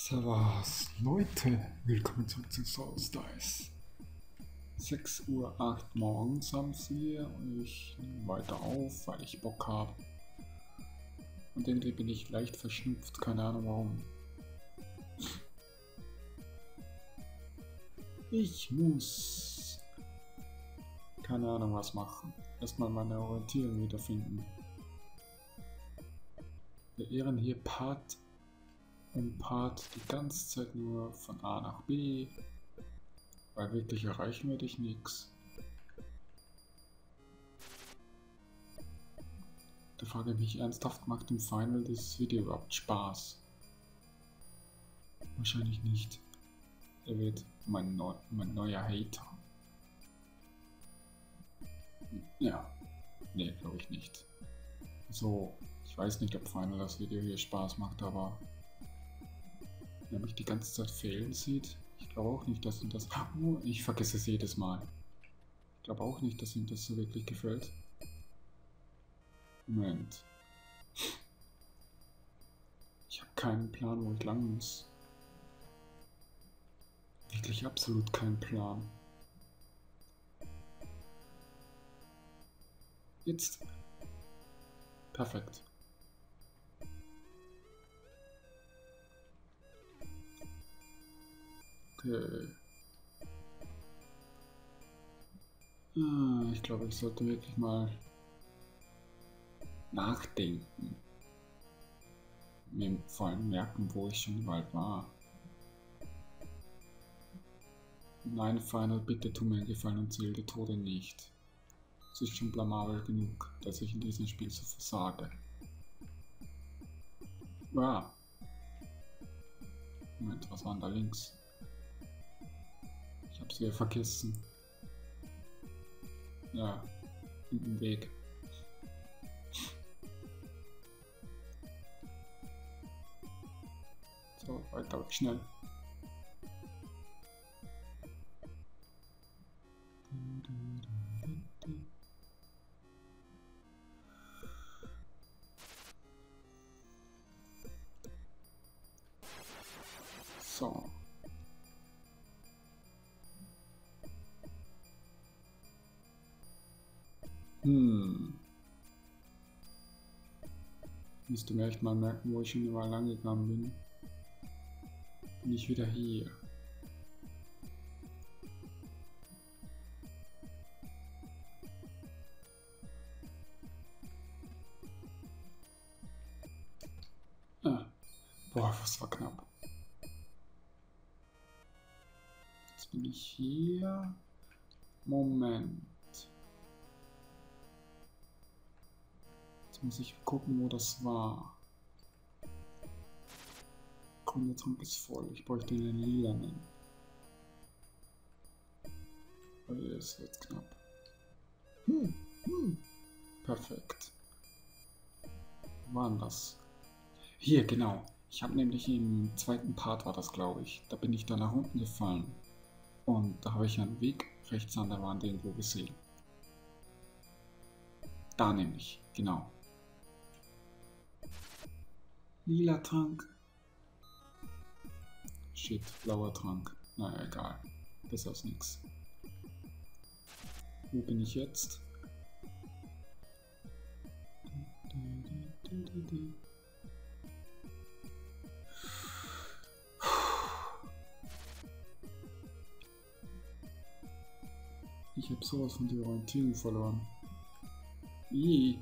Servus Leute, willkommen zurück zu Souls Dice. 6:08 Uhr morgens haben wir. Ich nehme weiter auf, weil ich Bock habe. Und irgendwie bin ich leicht verschnupft, keine Ahnung warum. Ich muss keine Ahnung was machen. Erstmal meine Orientierung wiederfinden. Wir ehren hier Part die ganze Zeit nur von A nach B, weil wirklich erreichen werde ich nichts. Da frage ich mich ernsthaft, macht im Final dieses Video überhaupt Spaß? Wahrscheinlich nicht. Er wird mein neuer Hater. Ja, nee, glaube ich nicht. So, ich weiß nicht, ob Final das Video hier Spaß macht, aber wenn mich die ganze Zeit fehlen sieht, ich glaube auch nicht, dass ihm das... Oh, ich vergesse es jedes Mal. Ich glaube auch nicht, dass ihm das so wirklich gefällt. Moment. Ich habe keinen Plan, wo ich lang muss. Wirklich absolut keinen Plan. Jetzt. Perfekt. Okay. Ich glaube, ich sollte wirklich mal nachdenken. Mir vor allem merken, wo ich schon überall war. Nein, Final, bitte tu mir einen Gefallen und zähl die Tode nicht. Es ist schon blamabel genug, dass ich in diesem Spiel so versage. Ah. Moment, was war denn da links? Ich hab's wieder vergessen. Ja, im Weg. So, weiter, schnell. So. Müsste mir echt mal merken, wo ich schon überall lang gegangen bin. Bin ich wieder hier. Ah. Boah, das war knapp. Jetzt bin ich hier. Moment. Jetzt muss ich gucken, wo das war. Komm, der Trank ist voll. Ich bräuchte den lilanen. Oh je, es wird knapp. Perfekt. Wo war denn das? Hier, genau. Ich habe nämlich im zweiten Part war das, glaube ich. Da bin ich da nach unten gefallen. Und da habe ich einen Weg rechts an der Wand irgendwo gesehen. Da nämlich, genau. Lila Trank. Shit, blauer Trank. Naja, egal. Besser als nix. Wo bin ich jetzt? Ich habe sowas von der Orientierung verloren. Ih.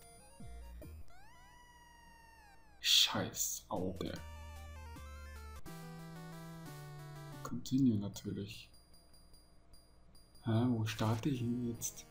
Scheiß Auge. Continue natürlich. Wo starte ich denn jetzt?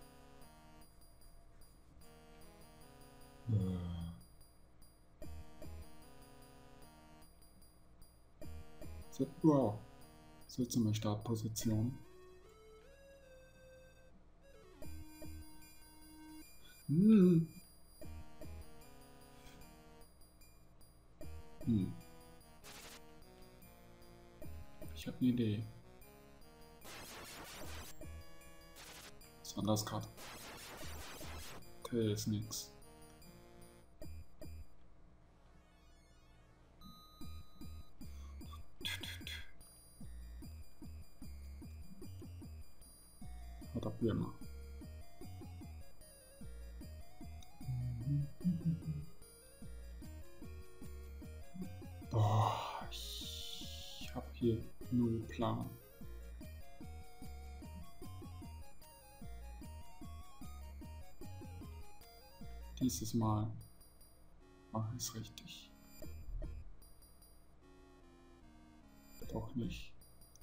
Wow. Setze mal Startposition. Ich habe eine Idee. Was war das gerade? Okay, ist nix. Wie immer. Boah, ich habe hier null Plan. Dieses Mal mache ich es richtig. Doch nicht.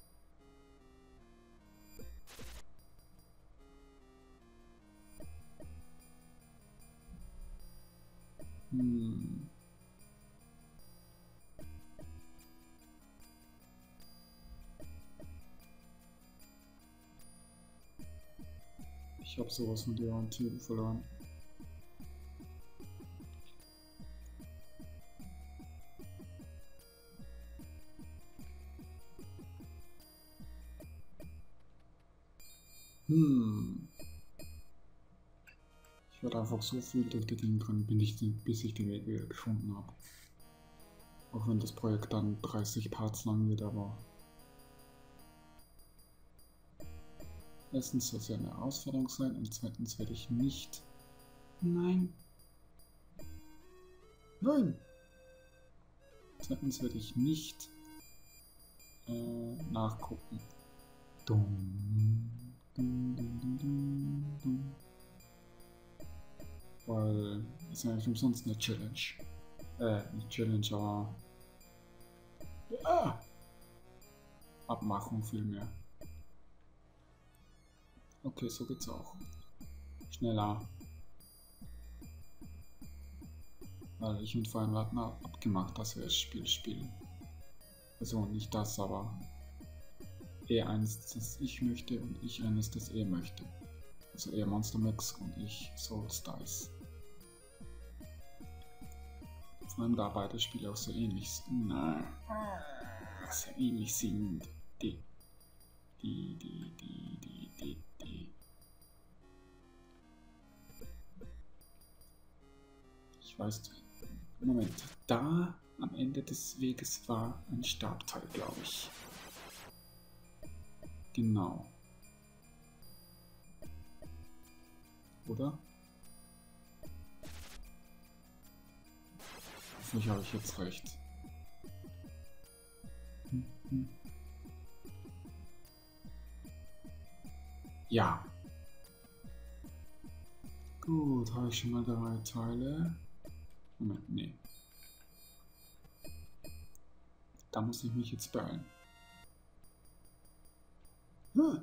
Ich habe sowas von der Orientierung verloren. Ich werde einfach so viel durch die Dinge drin, bis ich den Weg wieder gefunden habe. Auch wenn das Projekt dann 30 Parts lang wird, aber... Erstens soll es ja eine Herausforderung sein und zweitens werde ich nicht... Nein! Nein! Zweitens werde ich nicht nachgucken. Weil ist ja nicht umsonst eine Challenge. Nicht Challenge, aber ja. Abmachung vielmehr. Okay, so geht's auch. Schneller. Weil ich und Freund hatten abgemacht, dass wir das Spiel spielen. Also nicht das, aber er eines, das ich möchte und ich eines, das er möchte. Also er Monster Max und ich Souls Dice. Vor allem da beide Spiele auch so ähnlich sind. Nein. Sehr ähnlich sind. Ich weiß, Moment, da am Ende des Weges war ein Stabteil, glaube ich. Genau. Oder? Hoffentlich habe ich jetzt recht. Ja. Gut, habe ich schon mal 3 Teile. Moment, nee. Da muss ich mich jetzt beeilen. Hm.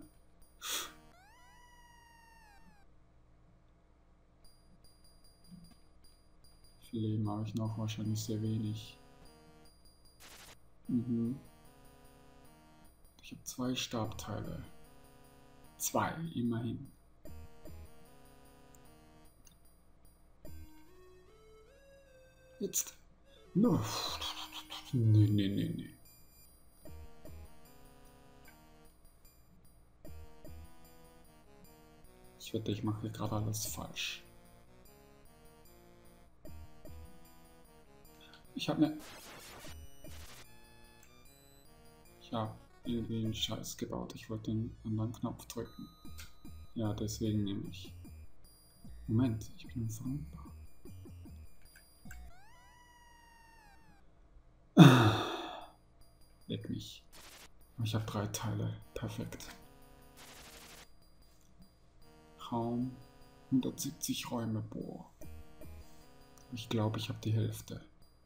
Wie viel Leben habe ich noch? Wahrscheinlich sehr wenig. Ich habe 2 Stabteile. 2, immerhin. Jetzt. No. Nee. Ich wette, ich mache hier gerade alles falsch. Ich habe irgendwie einen Scheiß gebaut. Ich wollte den anderen Knopf drücken. Ja, deswegen nehme ich. Moment, ich bin unverwundbar. Leck mich. Ich habe 3 Teile. Perfekt. Raum 170 Räume. Boah. Ich glaube, ich habe die Hälfte.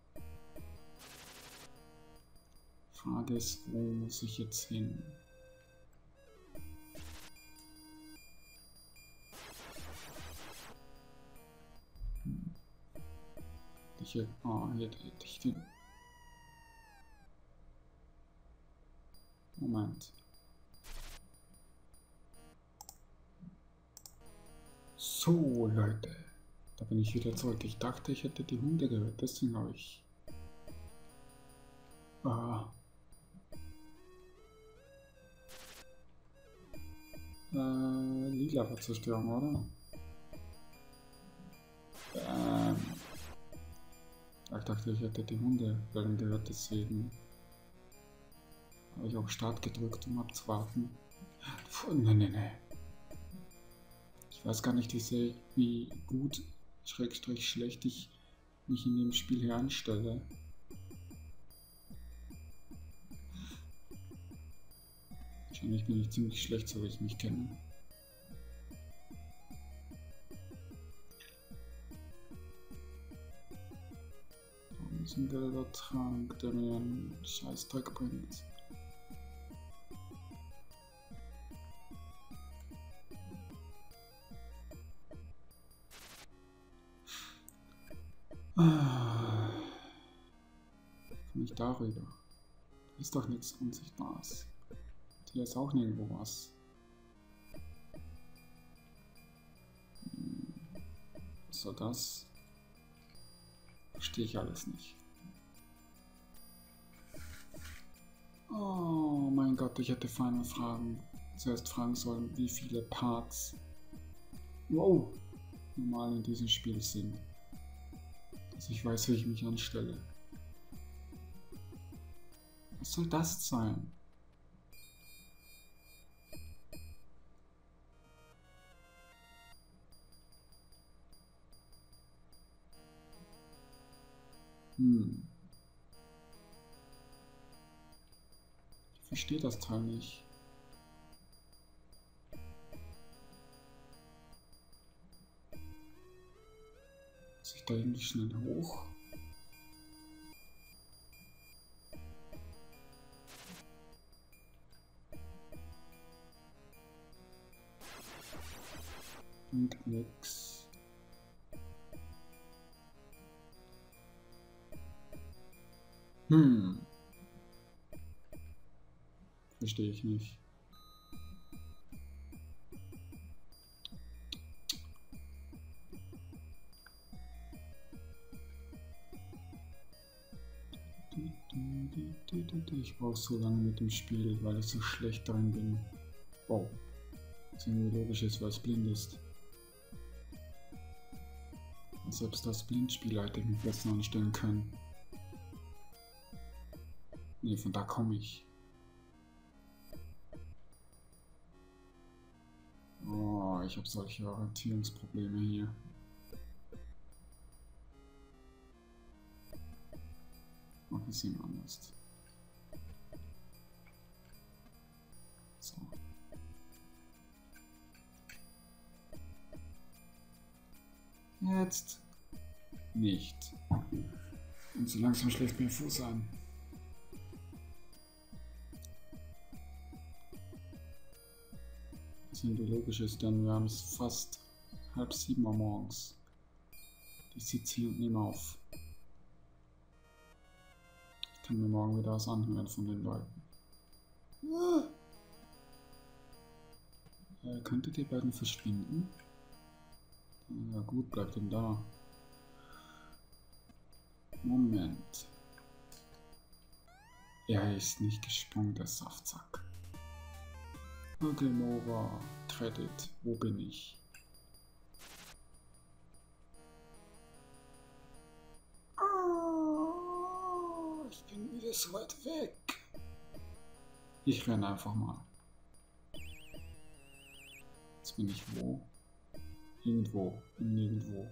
Frage ist, wo muss ich jetzt hin? Hier hätte ich den. Moment. So, Leute. Da bin ich wieder zurück. Ich dachte, ich hätte die Hunde gehört. Deswegen habe ich... lila Verzerstörung, oder? Ich dachte, ich hätte die Hunde gehört, deswegen habe ich auf Start gedrückt, um abzuwarten. Nee. Ich weiß gar nicht, wie gut, Schrägstrich schlecht ich mich in dem Spiel hier anstelle. Wahrscheinlich bin ich ziemlich schlecht, so wie ich mich kenne. Da ist ein gelber Trank, der mir einen Scheißdreck bringt. Komme ich darüber? Da ist doch nichts Unsichtbares. Hier ist auch nirgendwo was. Was soll das? Verstehe ich alles nicht. Oh mein Gott, ich hätte zuerst fragen sollen, wie viele Parts normal in diesem Spiel sind. Dass ich weiß, wie ich mich anstelle. Was soll das sein? Ich verstehe das Teil nicht. Muss ich da irgendwie schnell hoch? Und nix. Verstehe ich nicht. Ich brauche so lange mit dem Spiel, weil ich so schlecht darin bin. Wow. Was irgendwie logisch ist, weil es blind ist. Und selbst das Blindspiel hätte ich mich besser anstellen können. Nee, von da komme ich. Oh, ich habe solche Orientierungsprobleme hier. Mach es ihm anders. So. Jetzt nicht. Und so langsam schlägt mir Fuß an. Was irgendwie logisch ist, denn wir haben es fast 6:30 Uhr morgens. Ich sitze hier und nehme auf. Ich kann mir morgen wieder was anhören von den Leuten. Könntet ihr beiden verschwinden? Ja gut, bleibt denn da. Moment. Er ist nicht gesprungen, der Saftsack. Okay, Nova, Credit, wo bin ich? Ich bin wieder so weit weg. Ich renne einfach mal. Jetzt bin ich wo? Irgendwo, nirgendwo.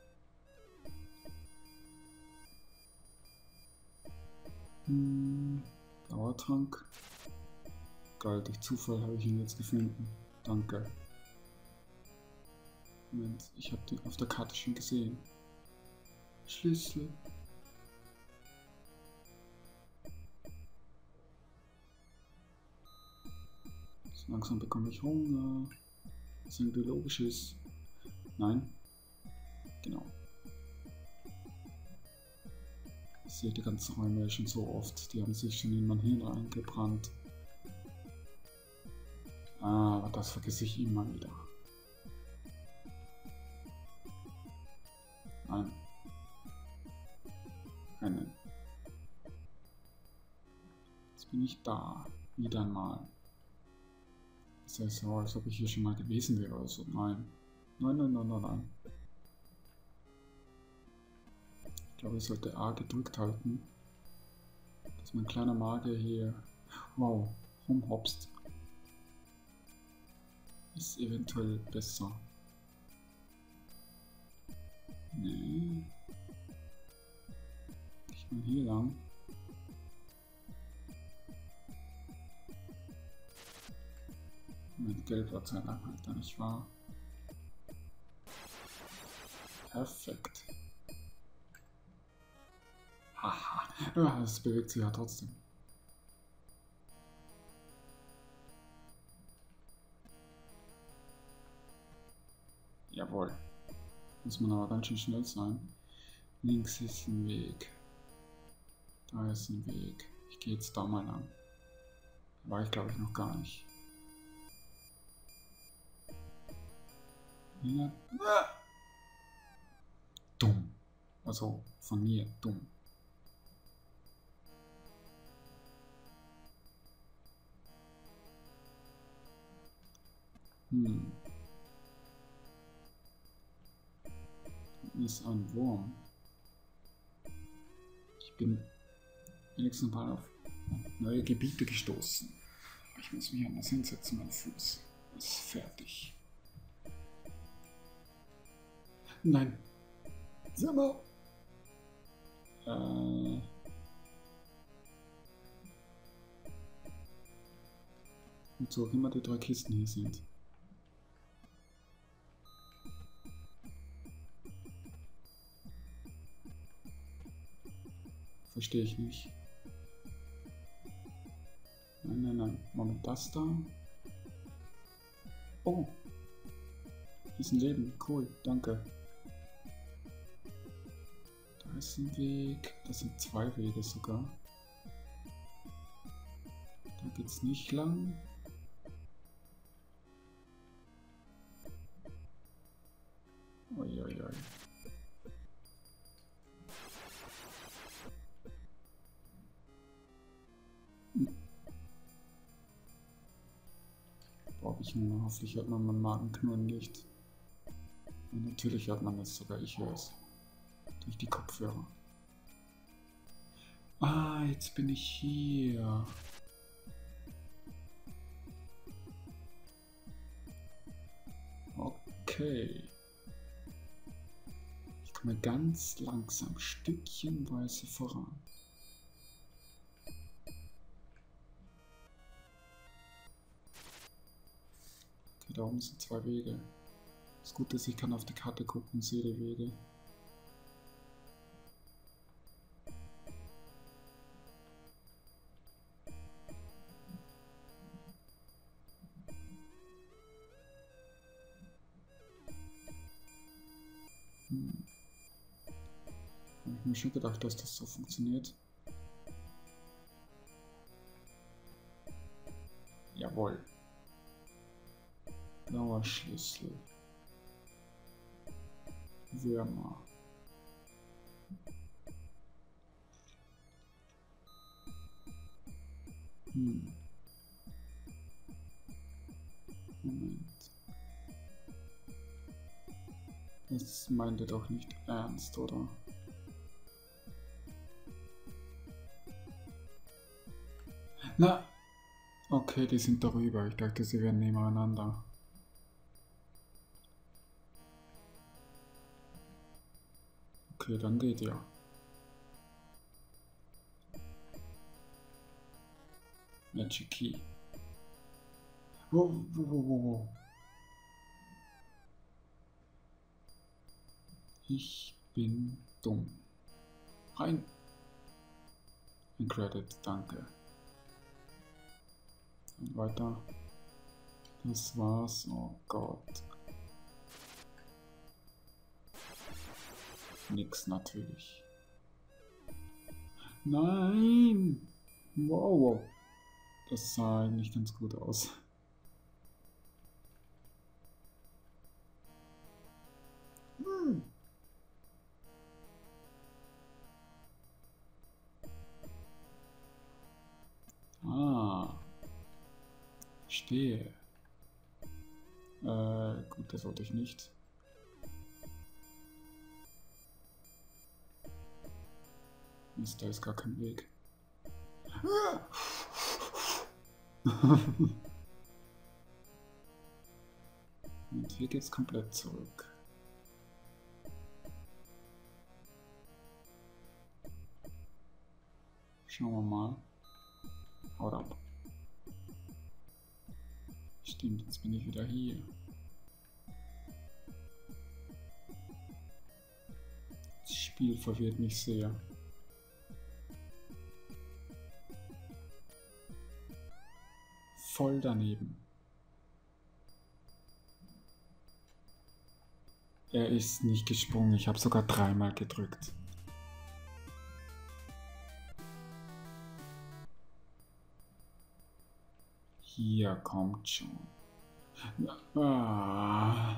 Dauertrank. Geil, durch Zufall habe ich ihn jetzt gefunden. Danke. Moment, ich habe den auf der Karte schon gesehen. Schlüssel. So langsam bekomme ich Hunger. Was irgendwie logisch ist. Nein. Genau. Ich sehe die ganzen Räume schon so oft. Die haben sich schon in mein Hirn eingebrannt. Aber das vergesse ich immer wieder. Nein. Rennen. Jetzt bin ich da. Wieder einmal. Das heißt so, als ob ich hier schon mal gewesen wäre oder so. Nein. Nein, nein, nein, nein, nein. Ich glaube, ich sollte A gedrückt halten. Dass mein kleiner Magier hier, wow, rumhopst. Ist eventuell besser. Nee. Ich mal hier lang. Mit Gelb war Zeit lang halt da nicht wahr. Perfekt. Haha. Ja, es bewegt sich ja trotzdem. Jawohl. Muss man aber ganz schön schnell sein. Links ist ein Weg. Da ist ein Weg. Ich gehe jetzt da mal lang. War ich glaube ich noch gar nicht. Ja. Dumm. Also von mir dumm. Ist ein Wurm. Ich bin wenigstens mal auf neue Gebiete gestoßen. Ich muss mich anders hinsetzen, mein Fuß ist fertig. Nein. Sag mal. Wozu auch immer die 3 Kisten hier sind. Verstehe ich nicht. Nein, nein, nein. Moment, das da. Oh. Hier ist ein Leben. Cool, danke. Da ist ein Weg. Das sind 2 Wege sogar. Da geht's nicht lang. Uiuiui. Brauche ich nur. Hoffentlich hört man meinen Magenknurren nicht. Und natürlich hört man es, sogar ich höre es. Durch die Kopfhörer. Ah, jetzt bin ich hier. Okay. Ich komme ganz langsam, stückchenweise voran. Okay, da oben sind 2 Wege. Das Gute ist, ich kann auf die Karte gucken und sehe die Wege. Habe ich mir schon gedacht, dass das so funktioniert. Jawohl. Blauer Schlüssel. Würmer. Moment. Das meint ihr doch nicht ernst, oder? Na! Okay, die sind darüber. Ich dachte, sie wären nebeneinander. Okay, dann geht ja. Magic Key. Wo. Ich bin dumm. Rein. Ein Credit, danke. Und weiter. Das war's. Oh Gott. Nix natürlich. Nein! Wow. Das sah eigentlich ganz gut aus. Ah. Verstehe. Gut, das wollte ich nicht. Mist, da ist gar kein Weg. Und hier geht's komplett zurück. Schauen wir mal. Haut ab. Stimmt, jetzt bin ich wieder hier. Das Spiel verwirrt mich sehr. Voll daneben. Er ist nicht gesprungen, ich habe sogar 3-mal gedrückt. Hier kommt schon. Ah.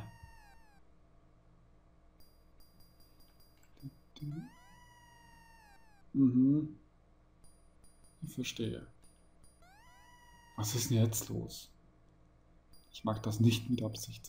Mhm. Ich verstehe. Was ist denn jetzt los? Ich mag das nicht mit Absicht.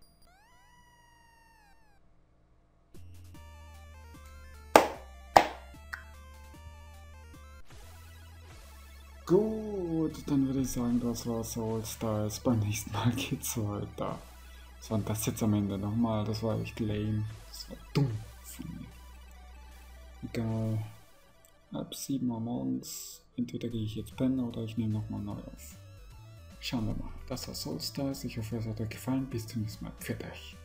Gut, dann würde ich sagen, das war Soul Stars. Beim nächsten Mal geht's weiter. Was war denn das jetzt am Ende nochmal? Das war echt lame. Das war dumm von mir. Egal. Ab 7 Uhr morgens. Entweder gehe ich jetzt pennen oder ich nehme nochmal neu auf. Schauen wir mal. Das war Soul Stars. Ich hoffe, es hat euch gefallen. Bis zum nächsten Mal. Pfiat euch.